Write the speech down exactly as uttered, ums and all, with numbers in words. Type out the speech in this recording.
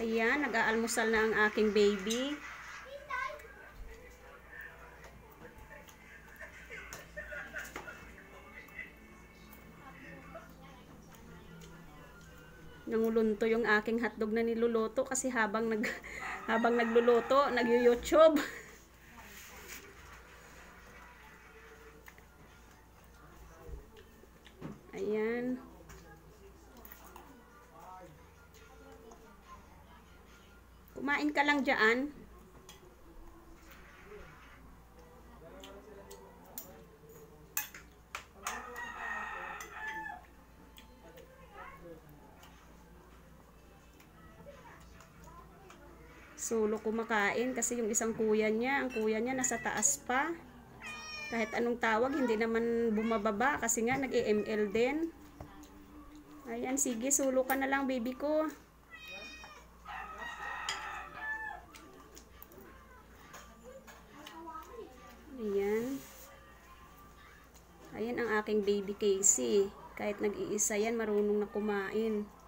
Ayan, nag-aalmusal na ang aking baby. Nangulunto yung aking hotdog na niluluto kasi habang nag habang nagluluto, nag-YouTube. Ayan. Kumain ka lang diyan. Solo kumakain kasi yung isang kuya niya, ang kuya niya nasa taas pa. Kahit anong tawag, hindi naman bumababa kasi nga nag-E M L din. Ayan, sige, solo ka na lang, baby ko. Ayan. Ayan ang aking baby Casey. Kahit nag-iisa yan, marunong na kumain.